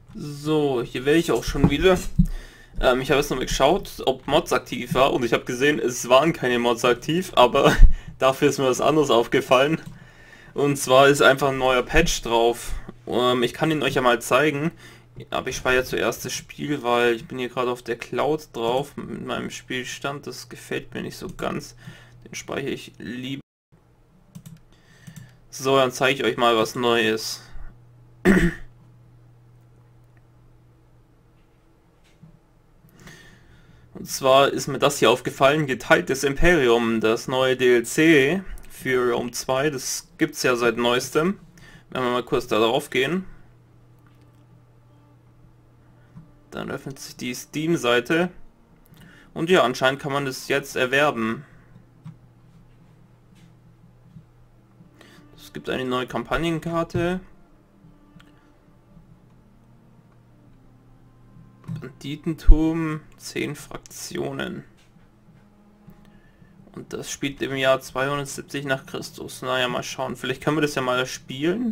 So, hier wäre ich auch schon wieder. Ich habe jetzt noch mal geschaut, ob Mods aktiv war und ich habe gesehen, es waren keine Mods aktiv, aber dafür ist mir was anderes aufgefallen. Und zwar ist einfach ein neuer Patch drauf. Ich kann ihn euch ja mal zeigen, aber ich speichere zuerst das Spiel, weil ich bin hier gerade auf der Cloud drauf mit meinem Spielstand. Das gefällt mir nicht so ganz. Den speichere ich lieber. So, dann zeige ich euch mal was Neues. Und zwar ist mir das hier aufgefallen, Geteiltes Imperium, das neue DLC für Rome 2, das gibt's ja seit neuestem. Wenn wir mal kurz da drauf gehen, dann öffnet sich die Steam-Seite und ja, anscheinend kann man das jetzt erwerben. Es gibt eine neue Kampagnenkarte. Banditentum, 10 Fraktionen. Und das spielt im Jahr 270 nach Christus. Naja, mal schauen. Vielleicht können wir das ja mal spielen.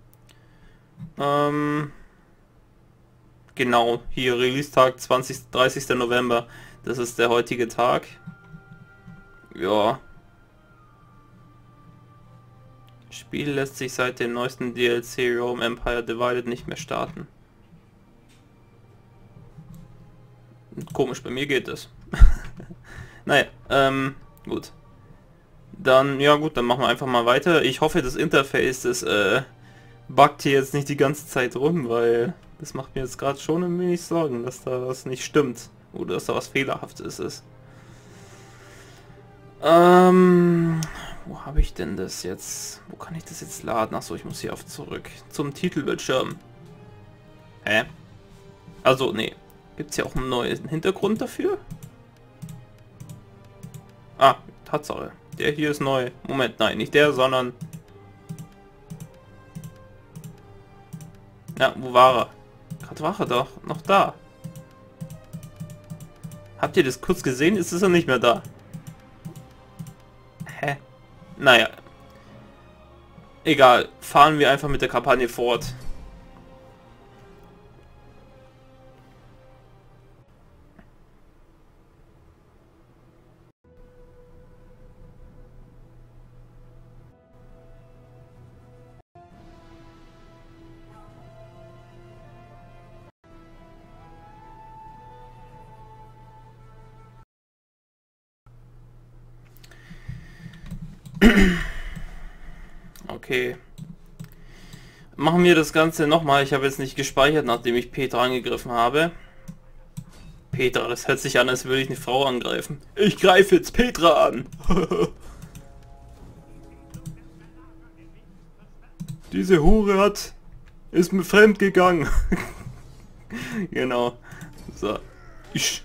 Genau, hier Release-Tag 30. November. Das ist der heutige Tag. Ja. Spiel lässt sich seit dem neuesten DLC Rome Empire Divided nicht mehr starten. Komisch, bei mir geht es. Naja, gut. Dann, ja gut, dann machen wir einfach mal weiter. Ich hoffe, das Interface, das buggt hier jetzt nicht die ganze Zeit rum, weil das macht mir jetzt gerade schon ein wenig Sorgen, dass da was nicht stimmt. Oder dass da was Fehlerhaftes ist. Wo habe ich denn das jetzt? Wo kann ich das jetzt laden? Achso, ich muss hier auf zurück. Zum Titelbildschirm. Hä? Also, nee. Gibt es hier auch einen neuen Hintergrund dafür? Ah, Tatsache. Der hier ist neu. Moment, nein, nicht der, sondern... Ja, wo war er? Gerade war er doch noch da. Habt ihr das kurz gesehen? Ist er nicht mehr da? Hä? Naja. Egal. Fahren wir einfach mit der Kampagne fort. Okay. Machen wir das Ganze nochmal. Ich habe jetzt nicht gespeichert, nachdem ich Petra angegriffen habe. Petra, das hört sich an, als würde ich eine Frau angreifen. Ich greife jetzt Petra an. Diese Hure ist mir fremd gegangen. Genau. So. Ich.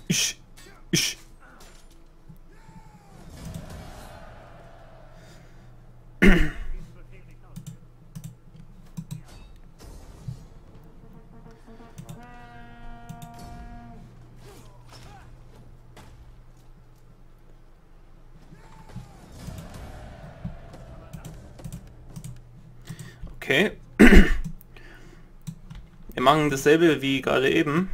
Okay. Wir machen dasselbe wie gerade eben.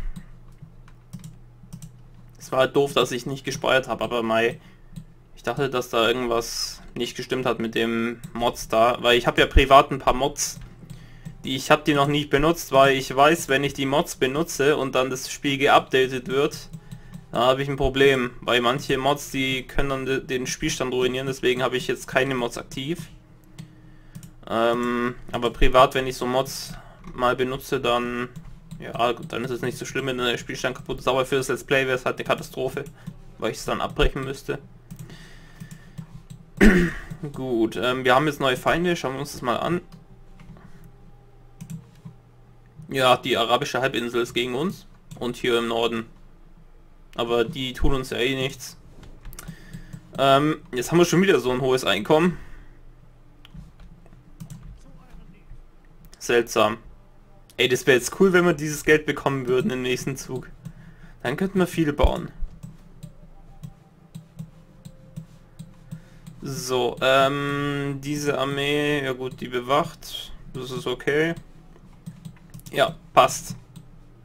Es war halt doof, dass ich nicht gespeichert habe, aber ich dachte, dass da irgendwas nicht gestimmt hat mit dem Mods da, weil ich habe ja privat ein paar Mods, ich habe die noch nicht benutzt, weil ich weiß, wenn ich die Mods benutze und dann das Spiel geupdatet wird, da habe ich ein Problem, weil manche Mods, die können dann den Spielstand ruinieren, deswegen habe ich jetzt keine Mods aktiv. Aber privat, wenn ich so Mods mal benutze, dann ja, dann ist es nicht so schlimm, wenn der Spielstand kaputt ist, aber für das Let's Play wäre es halt eine Katastrophe, weil ich es dann abbrechen müsste. Gut, wir haben jetzt neue Feinde, schauen wir uns das mal an. Ja, die arabische Halbinsel ist gegen uns und hier im Norden. Aber die tun uns ja eh nichts. Jetzt haben wir schon wieder so ein hohes Einkommen. Seltsam. Ey, das wäre jetzt cool, wenn wir dieses Geld bekommen würden im nächsten Zug. Dann könnten wir viel bauen. So, diese Armee, ja gut, die bewacht. Das ist okay. Ja, passt.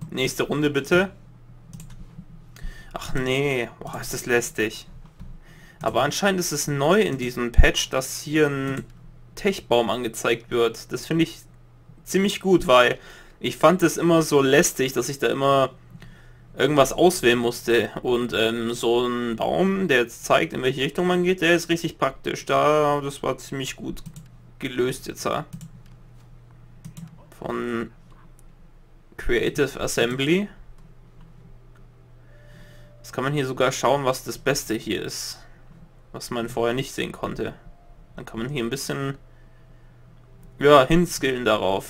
Nächste Runde bitte. Ach nee, boah, ist das lästig. Aber anscheinend ist es neu in diesem Patch, dass hier ein Techbaum angezeigt wird. Das finde ich ziemlich gut, weil ich fand es immer so lästig, dass ich da immer irgendwas auswählen musste. Und so ein Baum, der jetzt zeigt, in welche Richtung man geht, der ist richtig praktisch. Das war ziemlich gut gelöst jetzt. Ja. Von Creative Assembly. Jetzt kann man hier sogar schauen, was das Beste hier ist. Was man vorher nicht sehen konnte. Dann kann man hier ein bisschen, ja, hinskillen darauf.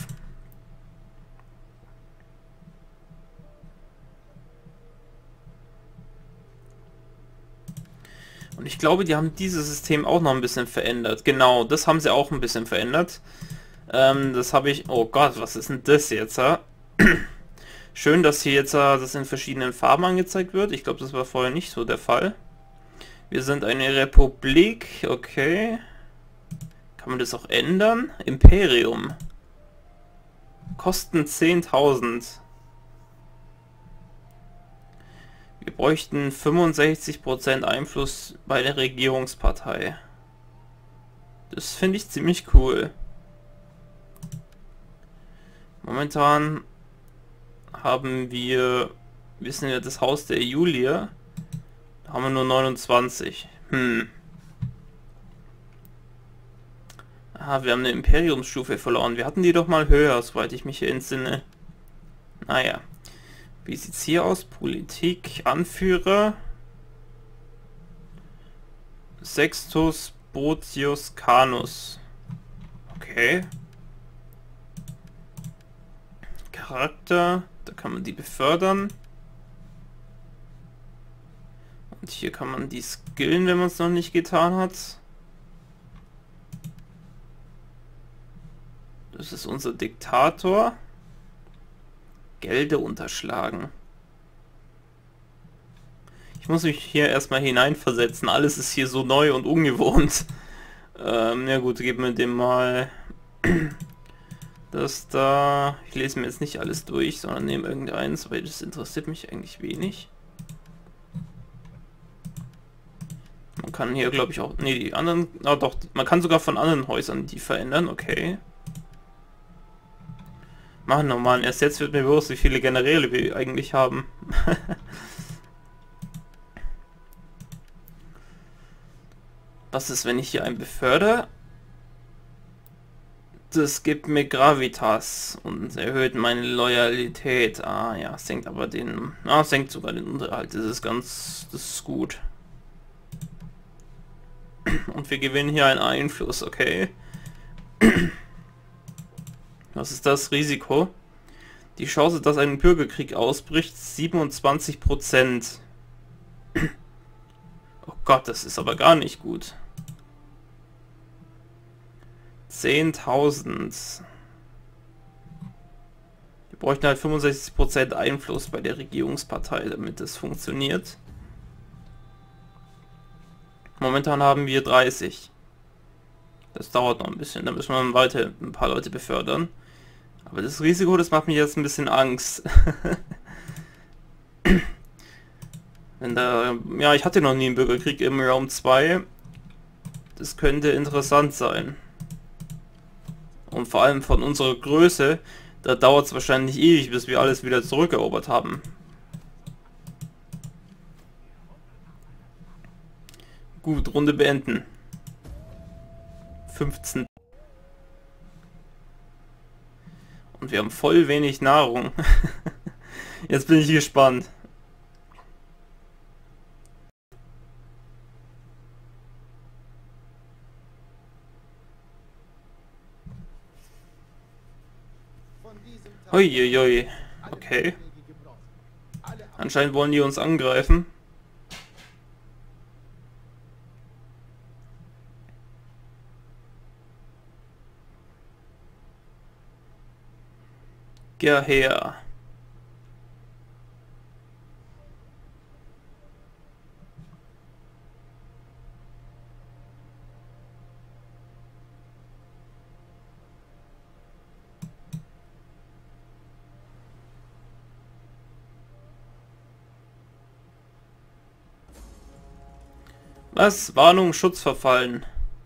Und ich glaube, die haben dieses System auch noch ein bisschen verändert. Genau, das haben sie auch ein bisschen verändert. Das habe ich... Oh Gott, was ist denn das jetzt? Schön, dass hier jetzt das in verschiedenen Farben angezeigt wird. Ich glaube, das war vorher nicht so der Fall. Wir sind eine Republik. Okay. Kann man das auch ändern? Imperium. Kosten 10.000. Wir bräuchten 65% Einfluss bei der Regierungspartei. Das finde ich ziemlich cool. Momentan haben wir, wissen wir, das Haus der Julia. Da haben wir nur 29. Ah, wir haben eine Imperiumsstufe verloren. Wir hatten die doch mal höher, soweit ich mich hier entsinne. Naja. Wie sieht's hier aus? Politik, Anführer. Sextus Botius Canus. Okay. Charakter, da kann man die befördern. Und hier kann man die skillen, wenn man es noch nicht getan hat. Das ist unser Diktator. Gelder unterschlagen. Ich muss mich hier erstmal hineinversetzen. Alles ist hier so neu und ungewohnt. Ja gut, geben wir dem mal das da. Ich lese mir jetzt nicht alles durch, sondern nehme irgendeins, weil das interessiert mich eigentlich wenig. Man kann hier, glaube ich, auch... Ne, die anderen... Ah doch, man kann sogar von anderen Häusern die verändern. Okay. Machen wir mal. Erst jetzt wird mir bewusst, wie viele Generäle wir eigentlich haben. Was ist, wenn ich hier einen befördere? Das gibt mir Gravitas und erhöht meine Loyalität. Ah ja, senkt aber den... Ah, senkt sogar den Unterhalt. Das ist ganz... Das ist gut. Und wir gewinnen hier einen Einfluss, okay. Was ist das Risiko? Die Chance, dass ein Bürgerkrieg ausbricht, 27%. Oh Gott, das ist aber gar nicht gut. 10.000. Wir bräuchten halt 65% Einfluss bei der Regierungspartei, damit das funktioniert. Momentan haben wir 30. Das dauert noch ein bisschen, da müssen wir weiter ein paar Leute befördern. Aber das Risiko, das macht mir jetzt ein bisschen Angst. Wenn da... Ja, ich hatte noch nie einen Bürgerkrieg im Raum 2. Das könnte interessant sein. Und vor allem von unserer Größe, da dauert es wahrscheinlich ewig, bis wir alles wieder zurückerobert haben. Gut, Runde beenden. 15. Und wir haben voll wenig Nahrung. Jetzt bin ich gespannt. Uiuiui. Okay. Anscheinend wollen die uns angreifen. Geh her. Was? Warnung, Schutz verfallen.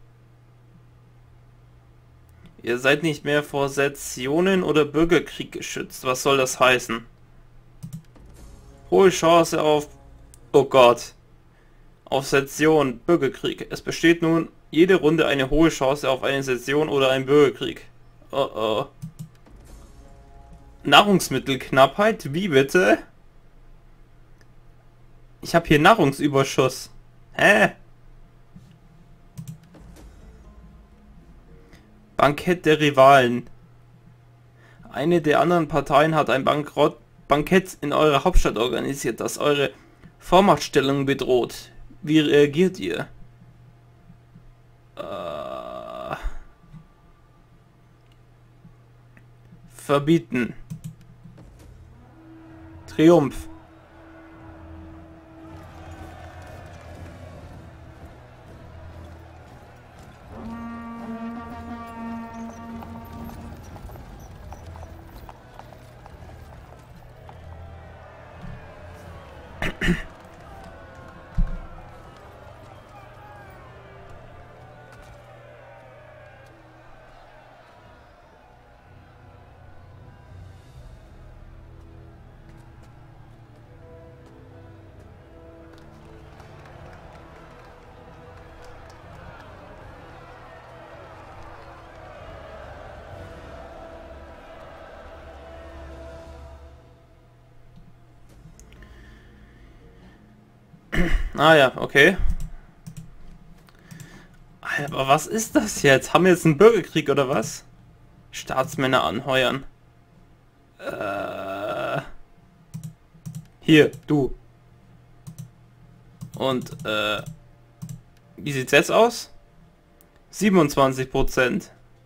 Ihr seid nicht mehr vor Sezessionen oder Bürgerkrieg geschützt. Was soll das heißen? Hohe Chance auf... Oh Gott. Auf Sezession, Bürgerkrieg. Es besteht nun jede Runde eine hohe Chance auf eine Sezession oder einen Bürgerkrieg. Oh oh. Nahrungsmittelknappheit? Wie bitte? Ich habe hier Nahrungsüberschuss. Hä? Bankett der Rivalen. Eine der anderen Parteien hat ein Bankett in eurer Hauptstadt organisiert, das eure Vormachtstellung bedroht. Wie reagiert ihr? Verbieten. Triumph. Ah ja, okay. Aber was ist das jetzt? Haben wir jetzt einen Bürgerkrieg oder was? Staatsmänner anheuern. Hier, du. Und, wie sieht's jetzt aus? 27%.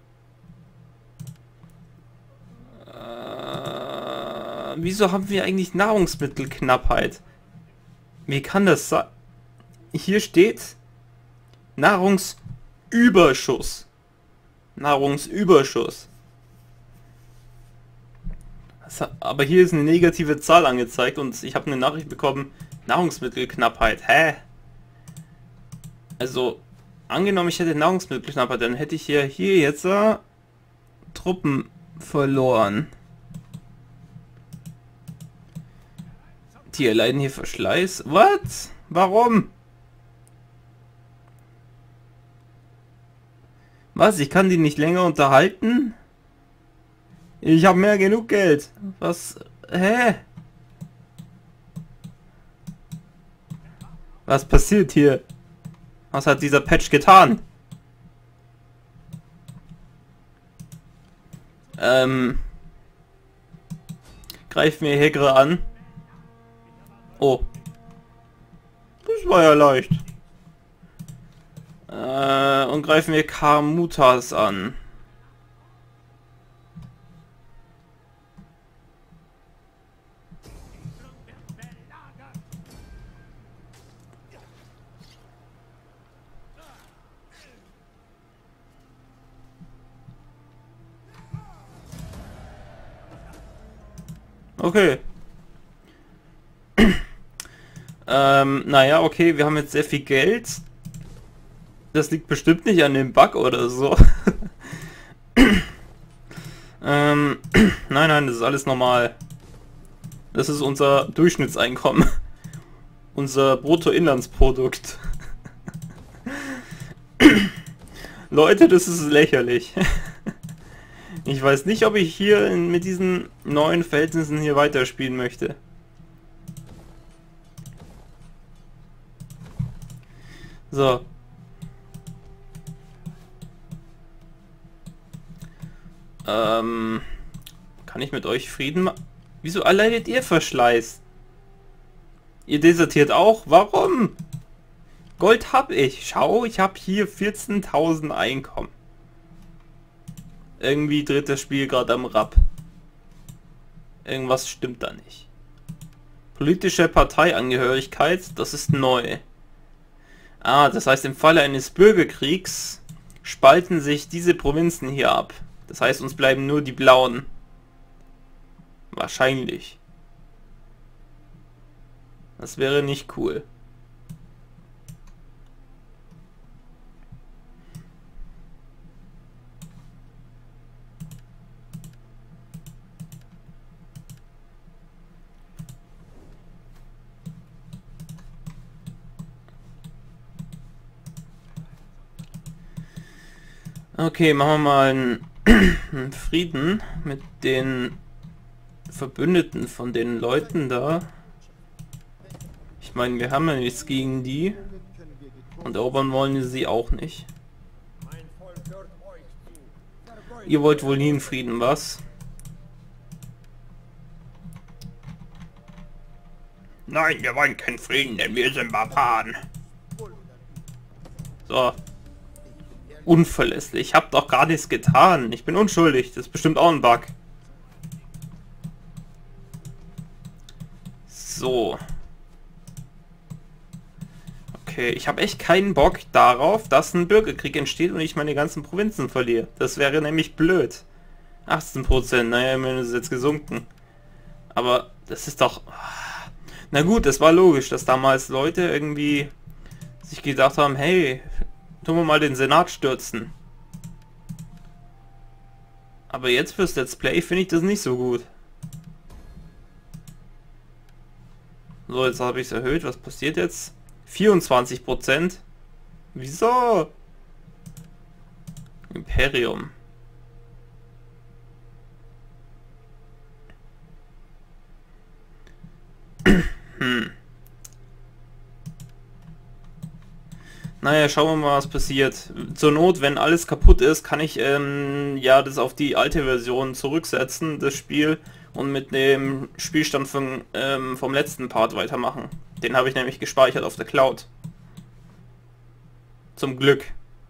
Wieso haben wir eigentlich Nahrungsmittelknappheit? Wie kann das sein? Hier steht Nahrungsüberschuss. Nahrungsüberschuss. Aber hier ist eine negative Zahl angezeigt und ich habe eine Nachricht bekommen, Nahrungsmittelknappheit. Hä? Also, angenommen ich hätte Nahrungsmittelknappheit, dann hätte ich hier jetzt Truppen verloren. Die erleiden hier Verschleiß. Was? Warum? Was? Ich kann die nicht länger unterhalten? Ich habe mehr genug Geld. Was? Hä? Was passiert hier? Was hat dieser Patch getan? Greif mir Hegre an. Oh. Das war ja leicht. Und greifen wir Karmutas an. Okay. Naja, okay, wir haben jetzt sehr viel Geld. Das liegt bestimmt nicht an dem Bug oder so. Nein, das ist alles normal. Das ist unser Durchschnittseinkommen. Unser Bruttoinlandsprodukt. Leute, das ist lächerlich. Ich weiß nicht, ob ich hier mit diesen neuen Verhältnissen hier weiterspielen möchte. So. Kann ich mit euch Frieden machen? Wieso erleidet ihr Verschleiß? Ihr desertiert auch? Warum? Gold hab ich. Schau, ich habe hier 14.000 Einkommen. Irgendwie dreht das Spiel gerade am Rad. Irgendwas stimmt da nicht. Politische Parteiangehörigkeit, das ist neu. Ah, das heißt, im Falle eines Bürgerkriegs spalten sich diese Provinzen hier ab. Das heißt, uns bleiben nur die blauen. Wahrscheinlich. Das wäre nicht cool. Okay, machen wir mal einen Frieden mit den Verbündeten von den Leuten da. Ich meine, wir haben ja nichts gegen die. Und erobern wollen wir sie auch nicht. Ihr wollt wohl nie einen Frieden, was? Nein, wir wollen keinen Frieden, denn wir sind Barbaren. So. Unverlässlich. Ich hab doch gar nichts getan. Ich bin unschuldig. Das ist bestimmt auch ein Bug. So. Okay, ich habe echt keinen Bock darauf, dass ein Bürgerkrieg entsteht und ich meine ganzen Provinzen verliere. Das wäre nämlich blöd. 18%, naja, immerhin ist es jetzt gesunken. Aber das ist doch... Na gut, es war logisch, dass damals Leute irgendwie sich gedacht haben, hey, tun wir mal den Senat stürzen. Aber jetzt fürs Let's Play finde ich das nicht so gut. So, jetzt habe ich es erhöht. Was passiert jetzt? 24%. Wieso? Imperium. Naja, schauen wir mal, was passiert. Zur Not, wenn alles kaputt ist, kann ich ja das auf die alte Version zurücksetzen, das Spiel, und mit dem Spielstand vom letzten Part weitermachen. Den habe ich nämlich gespeichert auf der Cloud. Zum Glück.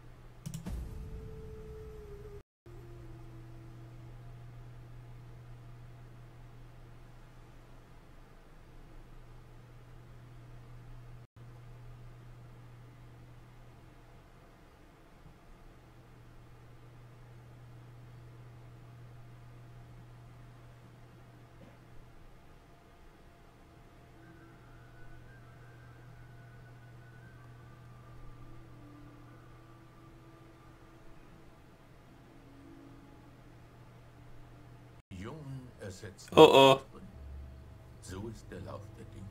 Oh oh. So ist der Lauf der Dinge.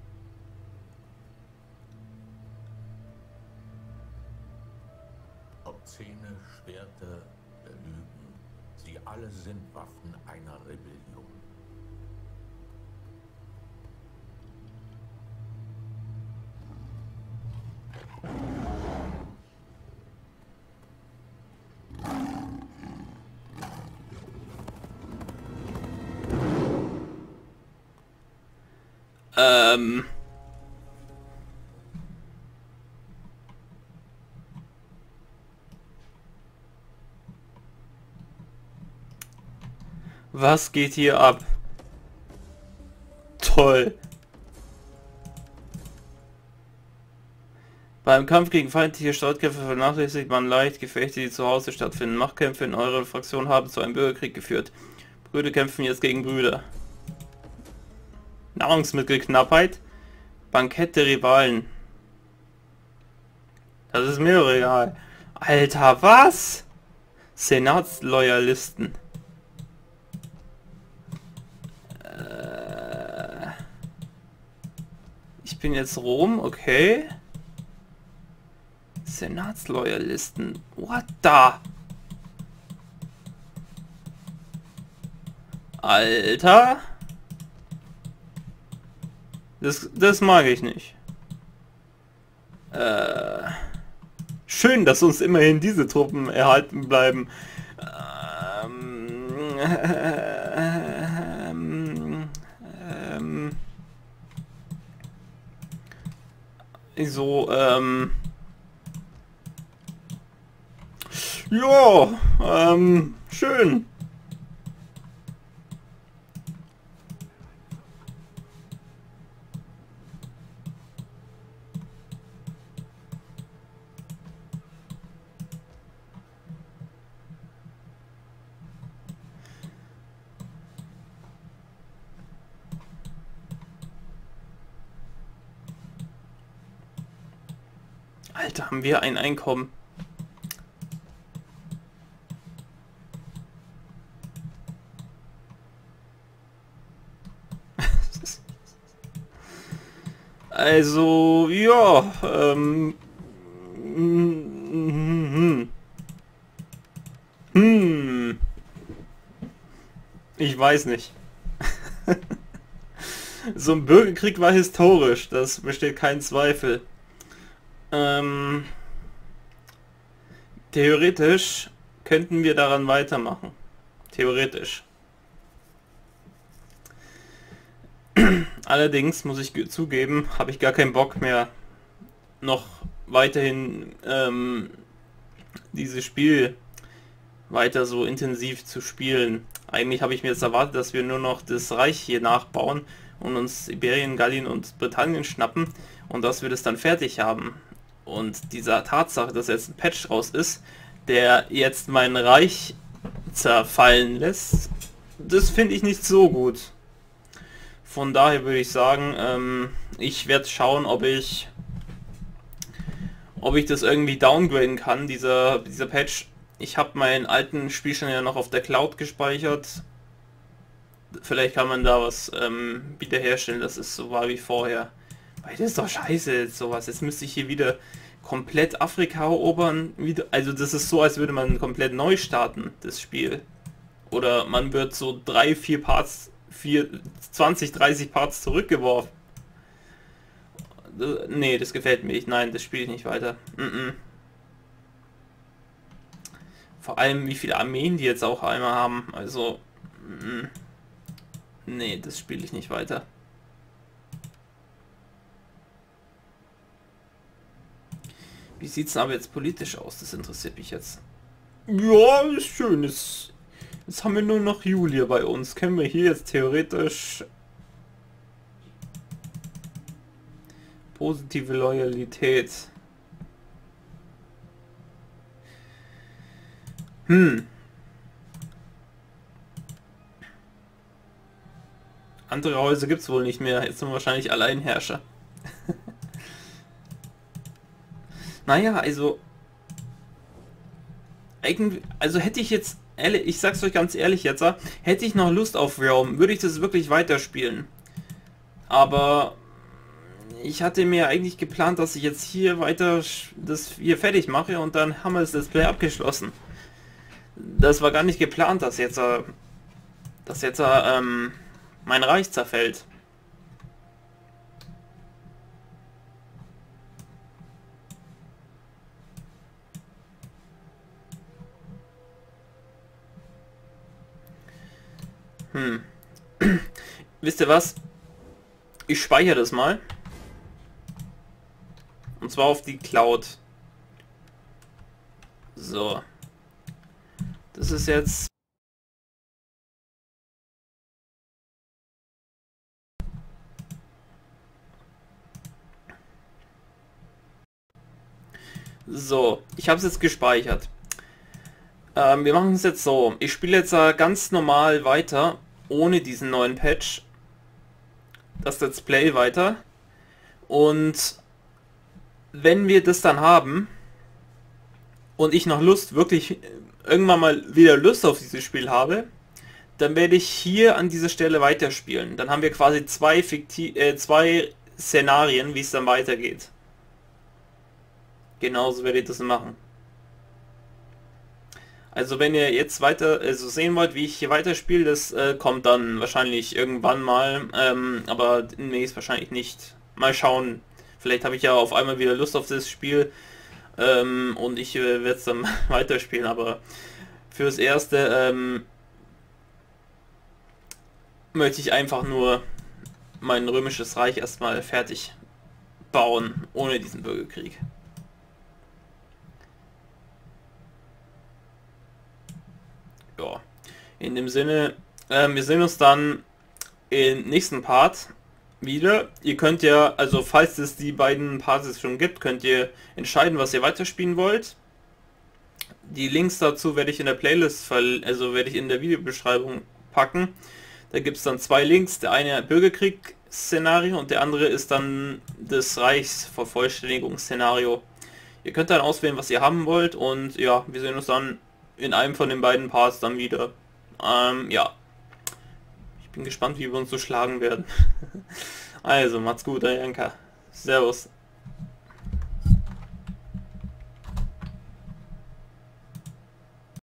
Ob Zähne, Schwerter, oder Lügen, sie alle sind Waffen einer Rebellion. Was geht hier ab? Toll. Beim Kampf gegen feindliche Streitkräfte vernachlässigt man leicht Gefechte, die zu Hause stattfinden. Machtkämpfe in eurer Fraktion haben zu einem Bürgerkrieg geführt. Brüder kämpfen jetzt gegen Brüder. Nahrungsmittelknappheit. Bankett der Rivalen. Das ist mir doch egal. Alter, was? Senatsloyalisten. Ich bin jetzt Rom, okay. Senatsloyalisten. What the? Alter. Das mag ich nicht. Schön, dass uns immerhin diese Truppen erhalten bleiben. So, ja, schön. Alter, haben wir ein Einkommen. Also, ja, Ich weiß nicht. So ein Bürgerkrieg war historisch, das besteht kein Zweifel. Ähm, theoretisch könnten wir daran weitermachen. Theoretisch. Allerdings muss ich zugeben, habe ich gar keinen Bock mehr, noch weiterhin dieses Spiel weiter so intensiv zu spielen. Eigentlich habe ich mir jetzt erwartet, dass wir nur noch das Reich hier nachbauen und uns Iberien, Gallien und Britannien schnappen und dass wir das dann fertig haben. Und dieser Tatsache, dass jetzt ein Patch raus ist, der jetzt mein Reich zerfallen lässt, das finde ich nicht so gut. Von daher würde ich sagen, ich werde schauen, ob ich das irgendwie downgraden kann, dieser Patch. Ich habe meinen alten Spielstand ja noch auf der Cloud gespeichert. Vielleicht kann man da was wiederherstellen, dass es so war wie vorher. Weil das ist doch scheiße jetzt sowas. Jetzt müsste ich hier wieder komplett Afrika erobern. Also das ist so, als würde man komplett neu starten, das Spiel. Oder man wird so 3-4 Parts, 20, 30 Parts zurückgeworfen. Nee, das gefällt mir nicht. Nein, das spiele ich nicht weiter. Vor allem, wie viele Armeen die jetzt auch einmal haben. Also, nee, das spiele ich nicht weiter. Wie sieht es aber jetzt politisch aus? Das interessiert mich jetzt. Ja, ist schön. Jetzt haben wir nur noch Julia bei uns. Können wir hier jetzt theoretisch positive Loyalität. Andere Häuser gibt es wohl nicht mehr. Jetzt sind wir wahrscheinlich Alleinherrscher. Naja, also eigentlich, also hätte ich jetzt, ehrlich, ich sag's euch ganz ehrlich jetzt, hätte ich noch Lust auf Realm, würde ich das wirklich weiterspielen. Aber ich hatte mir eigentlich geplant, dass ich jetzt hier weiter das hier fertig mache und dann haben wir das Display abgeschlossen. Das war gar nicht geplant, dass jetzt mein Reich zerfällt. Wisst ihr was? Ich speichere das mal. Und zwar auf die Cloud. So. Das ist jetzt... So, ich habe es jetzt gespeichert. Wir machen es jetzt so. Ich spiele jetzt ganz normal weiter, ohne diesen neuen Patch. Das Let's Play weiter. Und wenn wir das dann haben und ich noch wirklich irgendwann mal wieder Lust auf dieses Spiel habe, dann werde ich hier an dieser Stelle weiterspielen. Dann haben wir quasi zwei Szenarien, wie es dann weitergeht. Genauso werde ich das machen. Also wenn ihr jetzt weiter sehen wollt, wie ich hier weiterspiele, das kommt dann wahrscheinlich irgendwann mal, aber demnächst wahrscheinlich nicht. Mal schauen. Vielleicht habe ich ja auf einmal wieder Lust auf das Spiel und ich werde es dann weiterspielen, aber fürs Erste möchte ich einfach nur mein römisches Reich erstmal fertig bauen, ohne diesen Bürgerkrieg. Ja, in dem Sinne, wir sehen uns dann im nächsten Part wieder. Ihr könnt ja, also falls es die beiden Parts schon gibt, könnt ihr entscheiden, was ihr weiterspielen wollt. Die Links dazu werde ich in der Playlist, also werde ich in der Videobeschreibung packen. Da gibt es dann zwei Links, der eine Bürgerkrieg-Szenario und der andere ist dann das Reichsvervollständigungsszenario. Ihr könnt dann auswählen, was ihr haben wollt und ja, wir sehen uns dann in einem von den beiden Parts dann wieder. Ja. Ich bin gespannt, wie wir uns so schlagen werden. Also, macht's gut, Janka. Servus.